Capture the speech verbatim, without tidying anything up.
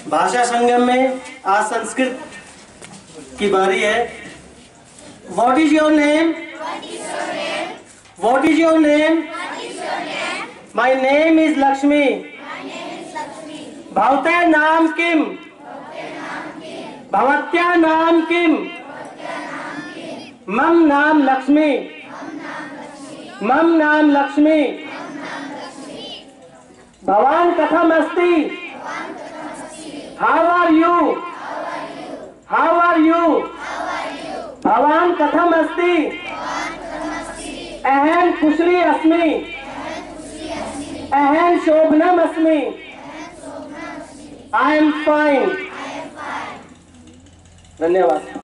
भाषा संगम में आज संस्कृत की बारी है। What is your name? What is your name? My name is Lakshmi. भवते नाम किम? भवत्या नाम किम? मम नाम लक्ष्मी। मम नाम लक्ष्मी। भवान कथम अस्ति? How are you? How are you? भवान कथम अस्ति? अहं कुशली अस्मि। अहं शोभनम अस्मि। I am fine. धन्यवाद।